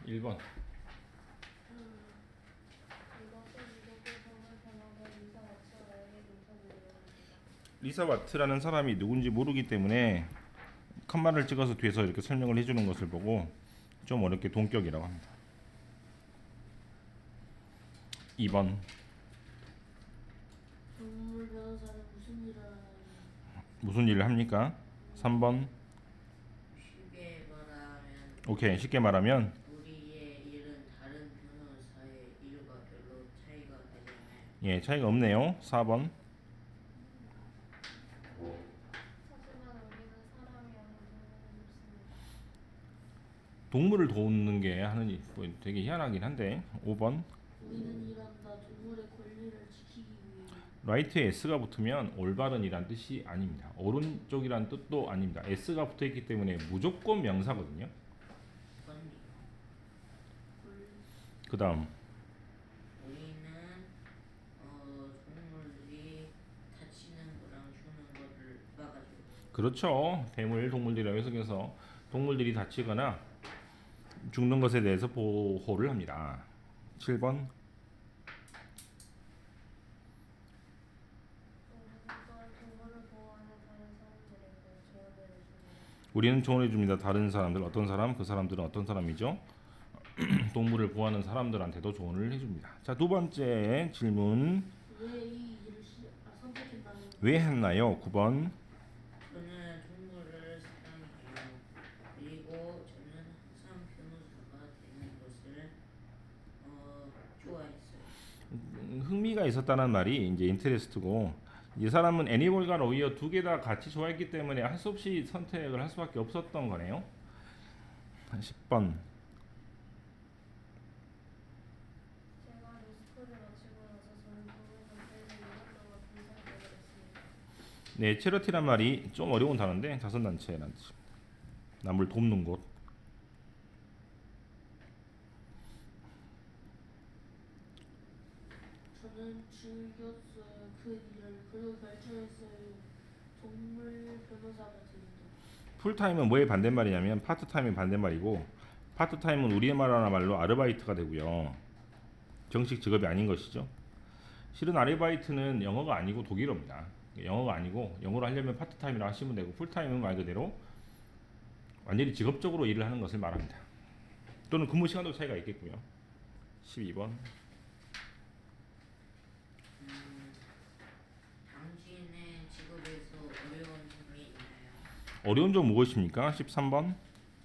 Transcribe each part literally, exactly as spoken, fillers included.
일 번. 리사 와트라는 사람이 누군지 모르기 때문에 컴마를 찍어서 뒤에서 이렇게 설명을 해주는 것을 보고 좀 어렵게 동격이라고 합니다. 이 번. 동물 변호사는 무슨 일을 하나요? 무슨 일을 합니까? 삼 번. 쉽게 말하면 오케이, 쉽게 말하면 우리의 일은 다른 변호사의 일과 별로 차이가 나지 않아요. 예, 차이가 없네요. 사 번. 하지만 우리는 사람이 아닌 동물을 돕습니다. 동물을 돕는 게 하는 일, 뭐 되게 희한하긴 한데. 오 번. 우리는 일한다. 동물의 권리를 지키기 위해. 라이트에 S가 붙으면 올바른이란 뜻이 아닙니다. 오른쪽이란 뜻도 아닙니다. S가 붙어있기 때문에 무조건 명사거든요. 권리. 권리. 그 다음 우리는 어, 동물들이 다치는 거랑 죽는 거를 막아줘요. 그렇죠. 대물 동물들이라고 해석해서 동물들이 다치거나 죽는 것에 대해서 보호를 합니다. 칠 번. 우리는 조언해 줍니다. 다른 사람들. 어떤 사람? 그 사람들은 어떤 사람이죠? 동물을 보호하는 사람들한테도 조언을 해줍니다. 자, 두 번째 질문. 왜 이 일을 시, 아, 선택했나요? 왜 했나요? 구 번. 저는 동물을 사랑해요. 그리고 저는 항상 변호사가 되는 것을 어, 좋아했어요. 음, 흥미가 있었다는 말이 이제 인터레스트고, 이 사람은 애니멀과 로이어 두 개 다 같이 좋아했기 때문에 할 수 없이 선택을 할 수밖에 없었던 거네요. 십 번. 제가 로스쿨을 마치고 나서 저는 동물단체에서 일 년 동안 봉사활동을 했습니다. 네, 체러티란 말이 좀 어려운 단어인데 자선단체라는 뜻입니다. 남을 돕는 곳. 저는 즐겼어요. 그 일을. 그리고 결정했어요. 동물 변호사가 되겠다. 풀타임은 뭐의 반대말이냐면 파트타임의 반대말이고, 파트타임은 우리의 말하는 말로 아르바이트가 되고요. 정식 직업이 아닌 것이죠. 실은 아르바이트는 영어가 아니고 독일어입니다. 영어가 아니고 영어로 하려면 파트타임이라고 하시면 되고, 풀타임은 말 그대로 완전히 직업적으로 일을 하는 것을 말합니다. 또는 근무 시간도 차이가 있겠고요. 십이 번. 음, 당신의 직업에서 어려운 점이 있나요? 어려운 점 무엇입니까? 십삼 번.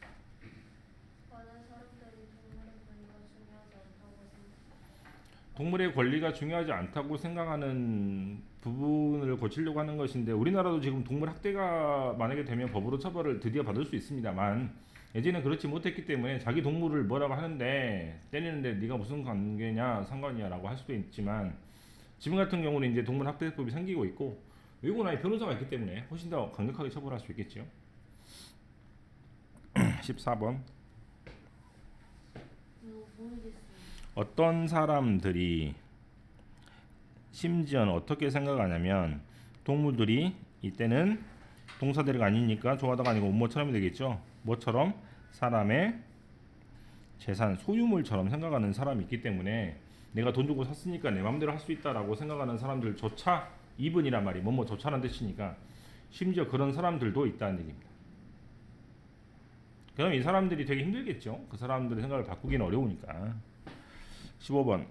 많은 사람들이 동물의 권리가 중요하지 않다고 생각합니다. 동물의 권리가 중요하지 않다고 생각하는 부분을 고치려고 하는 것인데, 우리나라도 지금 동물 학대가 만약에 되면 법으로 처벌을 드디어 받을 수 있습니다만, 예전에 그렇지 못했기 때문에 자기 동물을 뭐라고 하는데 때리는데 네가 무슨 관계냐 상관이야 라고 할 수도 있지만, 지금 같은 경우는 이제 동물 학대법이 생기고 있고 외국은 아예 변호사가 있기 때문에 훨씬 더 강력하게 처벌할 수 있겠죠. 십사 번. 이거 모르겠어요. 어떤 사람들이, 심지어는 어떻게 생각하냐면, 동물들이 이때는 동사대리가 아니니까 조하다가 아니고 뭐처럼 되겠죠. 뭐처럼? 사람의 재산, 소유물처럼 생각하는 사람이 있기 때문에 내가 돈 주고 샀으니까 내 마음대로 할 수 있다라고 생각하는 사람들조차, 이분이란 말이 뭐뭐조차라는 뜻이니까 심지어 그런 사람들도 있다는 얘기입니다. 그럼 이 사람들이 되게 힘들겠죠. 그 사람들의 생각을 바꾸기는 어려우니까. 십오 번.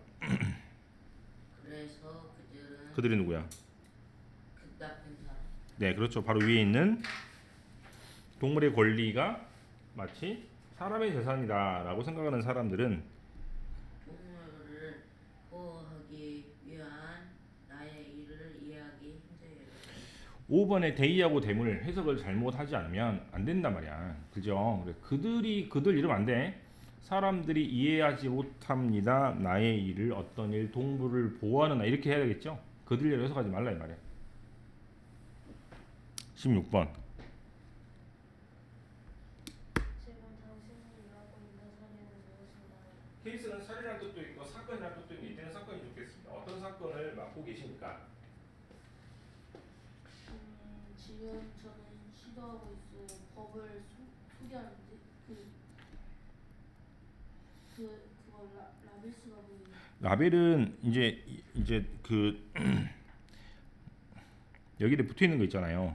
그래서 그들은 그들이 누구야? 그 나쁜 사람. 네, 그렇죠. 바로 위에 있는 동물의 권리가 마치 사람의 재산이다 라고 생각하는 사람들은 동물을 보호하기 위한 나의 일을 이해하기 힘들어요. 오 번에 대의하고 대물 해석을 잘못하지 않으면 안 된단 말이야. 그죠? 그래, 그들이, 그들 이러면 안 돼. 사람들이 이해하지 못합니다. 나의 일을, 어떤 일, 동물을 보호하는 나, 이렇게 해야 되겠죠? 그들 해석하지 말라 이 말이야. 십육 번. 지금 당신이 일하고 있는 사례는 무엇인가요? 케이스는 사례라는 뜻도 있고 사건이라는 뜻도 있는데 이때는 사건이 좋겠습니다. 어떤 사건을 맡고 계십니까? 음, 지금 저는 시도하고 있어요. 법을 소, 소개하는데 그 그 그거 라, 라벨스가 보이는. 라벨은 이제 이제 그 여기에 붙어 있는 거 있잖아요.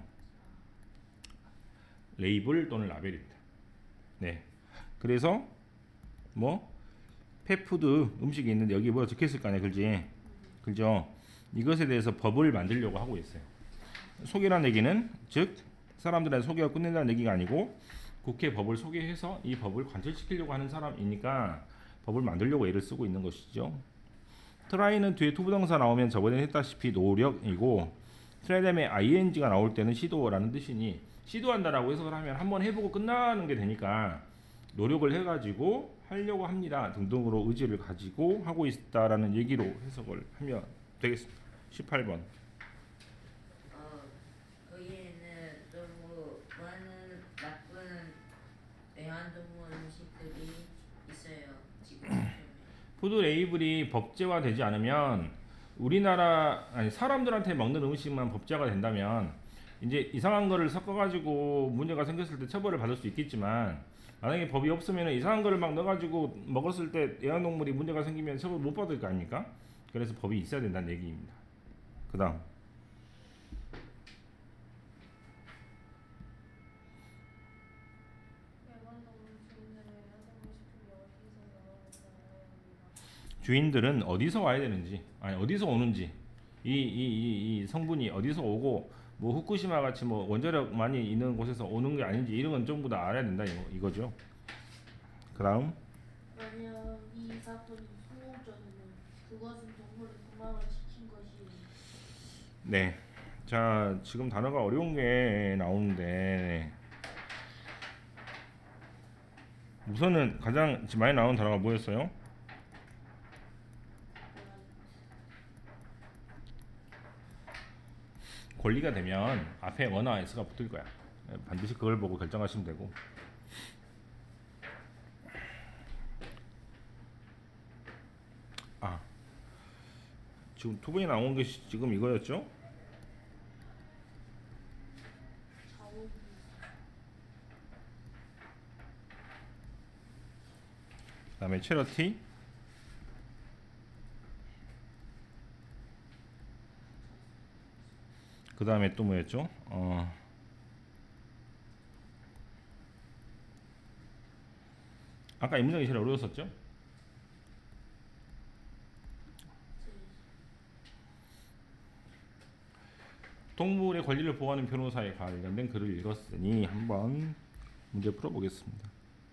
레이블 또는 라벨입니다. 네. 그래서 뭐 펫푸드 음식이 있는데 여기 뭐가 적혀 있을 거 아니야, 그지? 그죠? 이것에 대해서 법을 만들려고 하고 있어요. 소개라는 얘기는 즉 사람들한테 소개가 끝낸다는 얘기가 아니고 국회 법을 소개해서 이 법을 관철시키려고 하는 사람이니까 법을 만들려고 애를 쓰고 있는 것이죠. 트라이는 뒤에 투부정사 나오면 저번에 했다시피 노력이고 트라이 다음에 아이엔지가 나올 때는 시도라는 뜻이니 시도한다라고 해석을 하면 한번 해보고 끝나는 게 되니까 노력을 해가지고 하려고 합니다 등등으로 의지를 가지고 하고 있다라는 얘기로 해석을 하면 되겠습니다. 십팔 번. 어, 거기에는 너무 많은 나쁜 애완동물 음식들이 있어요. 지금 시점에. 푸드 레이블이 법제화되지 않으면 우리나라 아니 사람들한테 먹는 음식만 법제화가 된다면 이제 이상한 거를 섞어가지고 문제가 생겼을 때 처벌을 받을 수 있겠지만 만약에 법이 없으면 이상한 거를 막 넣어가지고 먹었을 때 애완동물이 문제가 생기면 처벌 못 받을 거 아닙니까? 그래서 법이 있어야 된다는 얘기입니다. 그 다음 애완동물 주인들은 애완동물 식품이 어디서 나오는지 알아야 합니다. 주인들은 어디서 와야 되는지 아니 어디서 오는지 이 이 이 이 성분이 어디서 오고 뭐 후쿠시마 같이 뭐 원자력 많이 있는 곳에서 오는 게 아닌지 이런 건 전부 다 알아야 된다 이거, 이거죠. 그 다음 만약 이 사건이 성공적이면 그것은 동물의 건강을 지킨 것이에요. 네. 자, 지금 단어가 어려운 게 나오는데 우선은 가장 지금 많이 나오는 단어가 뭐였어요? 권리가 되면 앞에 원어와 s가 붙을 거야. 반드시 그걸 보고 결정하시면 되고. 아, 지금 두 번이 나온 게 지금 이거였죠? 자원이 그 다음에 체러티, 그 다음에 또 뭐였죠? 어, 아까 이 문장이 제일 어려웠었죠? 동물의 권리를 보호하는 변호사에 관련된 글을 읽었으니 한번 문제 풀어보겠습니다.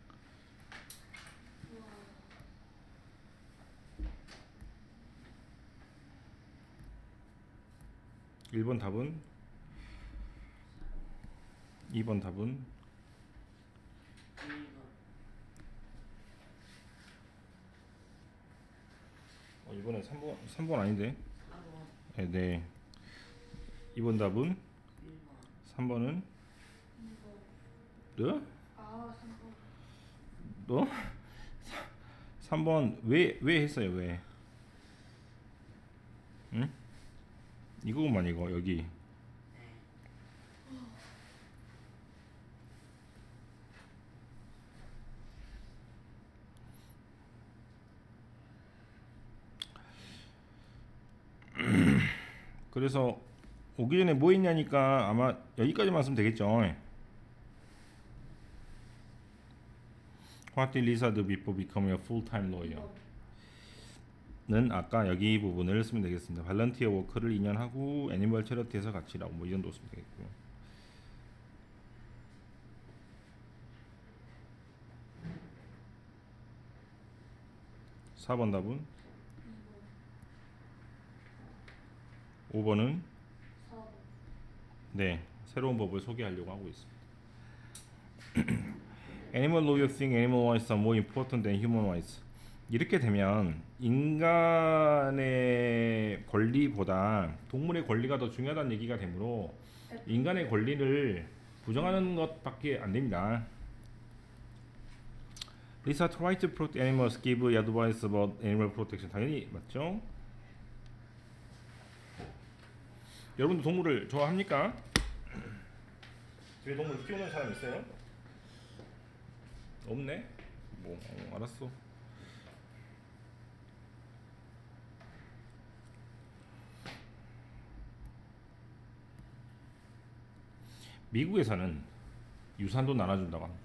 일 번 답은 이 번 답은 일 번. 어, 이번엔 삼 번 삼 번 아닌데. 사 번. 네, 네. 이 번 답은 일 번. 삼 번은 이거 너? 아 삼번 너? 삼 번 왜 왜 했어요? 왜? 응? 이거만 이거 여기. 네. 그래서 오기 전에 뭐 했냐니까 아마 여기까지만 쓰면 되겠죠. What did Lisa do before becoming a full-time lawyer? 는 아까 여기 부분을 쓰면 되겠습니다. 발런티어 워크를 이 년 하고 애니멀 체러티에서 같이 일하고 뭐 이 정도 쓰면 되겠고요. 사 번 답은 오 번은 사번 네, 새로운 법을 소개하려고 하고 있습니다. Animal lawyer think animal rights are more important than human rights. 이렇게 되면 인간의 권리보다 동물의 권리가 더 중요하다는 얘기가 되므로 인간의 권리를 부정하는 것밖에 안 됩니다. Lisa try to protect animals, give advice about animal protection. 당연히 맞죠? 여러분도 동물을 좋아합니까? 집에 동물 키우는 사람 있어요? 없네? 뭐 어, 알았어. 미국에서는 유산도 나눠준다고 합니다.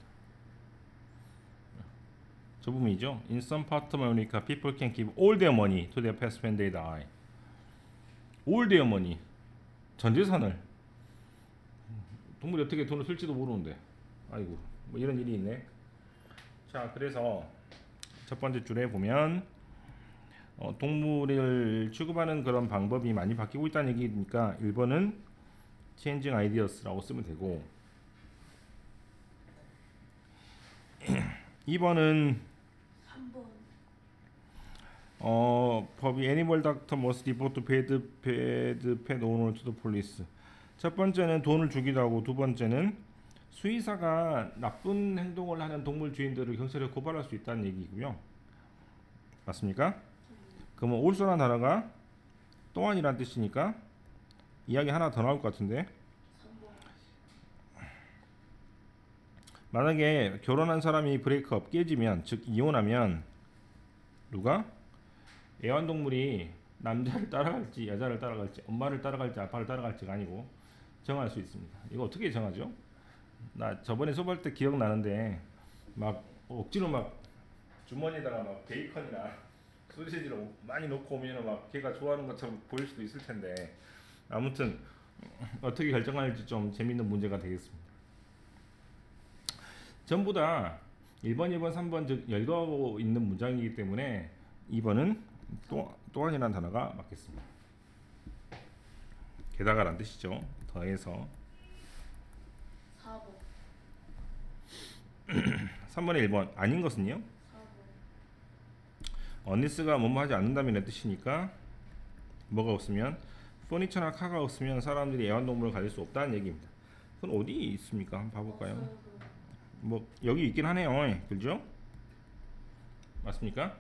저 부분이죠. In some part of America, people can give all their money to their pets when they die. All their money, 전 재산을. 동물이 어떻게 돈을 쓸지도 모르는데, 아이고, 뭐 이런 일이 있네. 자, 그래서 첫 번째 줄에 보면 어, 동물을 취급하는 그런 방법이 많이 바뀌고 있다는 얘기니까 일 번은 changing ideas라고 쓰면 되고, 이 번은 삼 번. 어, 법이 animal doctor must report bad, bad pet owner to the police. 첫 번째는 돈을 주기도 하고, 두 번째는 수의사가 나쁜 행동을 하는 동물 주인들을 경찰에 고발할 수 있다는 얘기고요. 맞습니까? 그러면 also라는 단어가 또한이란 뜻이니까 이야기 하나 더 나올 것 같은데, 삼 번. 만약에 결혼한 사람이 브레이크업 깨지면, 즉 이혼하면 누가? 애완동물이 남자를 따라갈지 여자를 따라갈지 엄마를 따라갈지 아빠를 따라갈지가 아니고 정할 수 있습니다. 이거 어떻게 정하죠? 나 저번에 수업할 때 기억나는데 막 억지로 막 주머니에다가 막 베이컨이나 소시지를 많이 넣고 오면 막 걔가 좋아하는 것처럼 보일 수도 있을 텐데, 아무튼 어떻게 결정할지 좀 재밌는 문제가 되겠습니다. 전부 다 일 번, 이 번, 삼 번 즉 열거하고 있는 문장이기 때문에 이 번은 또, 또한이라는 단어가 맞겠습니다. 게다가란 뜻이죠. 더해서. 사 번. 삼 번에 일 번 아닌 것은요? 사 번. 언니스가 뭐뭐 하지 않는다면 뜻이니까 뭐가 없으면, 퍼니처나 카가 없으면 사람들이 애완동물을 가질 수 없다는 얘기입니다. 그건 어디 있습니까? 한번 봐볼까요? 없어요, 그럼. 뭐 여기 있긴 하네요. 그죠? 맞습니까?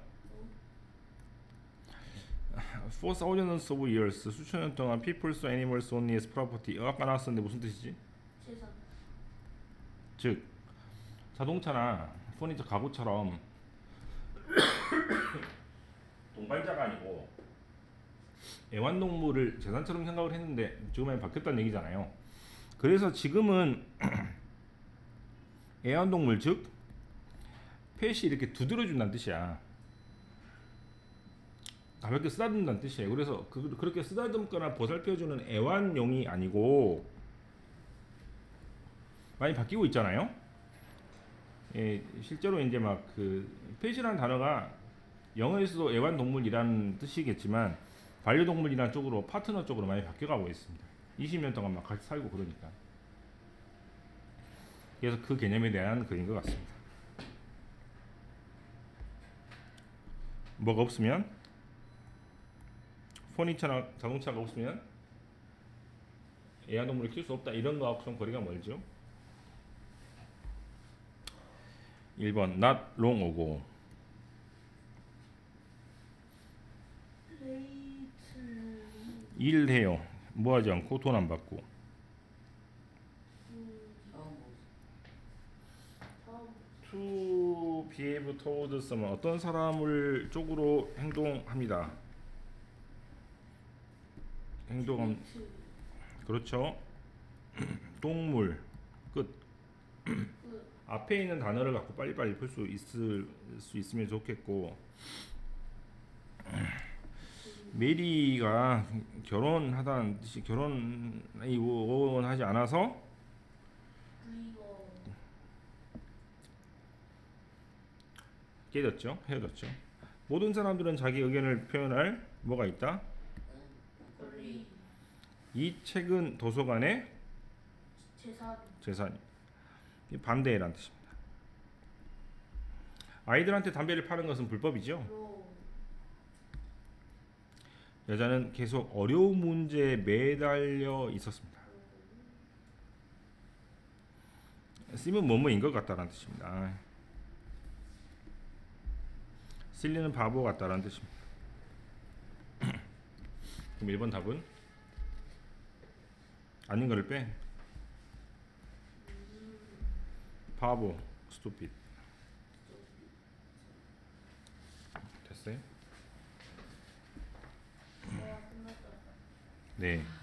For thousands of years, 수천 년 동안 people saw animals only as property. 어, 아까 나왔었는데 무슨 뜻이지? 재산. 즉 자동차나 퍼니처 가구처럼 동반자가 아니고 애완동물을 재산처럼 생각을 했는데 지금은 바뀌었다는 얘기잖아요. 그래서 지금은 애완동물 즉 펫이 이렇게 두드려준다는 뜻이야. 가볍게 쓰다듬는다는 뜻이에요. 그래서 그, 그렇게 쓰다듬거나 보살펴주는 애완용이 아니고 많이 바뀌고 있잖아요. 예, 실제로 이제 막 그 펫이라는 단어가 영어에서도 애완동물이라는 뜻이겠지만 반려동물이라는 쪽으로 파트너 쪽으로 많이 바뀌어가고 있습니다. 이십 년 동안 막 같이 살고 그러니까. 그래서 그 개념에 대한 글인 것 같습니다. 뭐가 없으면, 퍼니처나 자동차가 없으면 애완동물을 키울 수 없다, 이런 거하고 좀 거리가 멀죠. 일 번 not long ago. 레이트. 일해요. 뭐 하지 않고 돈 안 받고. 음, 처음 다음. to behave toward someone, 어떤 사람을 쪽으로 행동합니다. 행동함. 레이트. 그렇죠. 동물 끝. 끝. 앞에 있는 단어를 갖고 빨리빨리 풀 수 있을 수 있으면 좋겠고, 메리가 결혼하다는 뜻이 결혼이 원하지 않아서 브리거. 깨졌죠. 헤어졌죠. 모든 사람들은 자기 의견을 표현할 뭐가 있다? 권리. 이 책은 도서관의 재산. 재산이. 반대란 뜻입니다. 아이들한테 담배를 파는 것은 불법이죠. 로. 여자는 계속 어려운 문제에 매달려 있었습니다. 쓰면 뭐뭐인 것 같다라는 뜻입니다. 실리는 바보 같다라는 뜻입니다. 그럼 일 번 답은 아닌 거를 빼. 바보, stupid. 됐어요? 대화 끝났다. 네.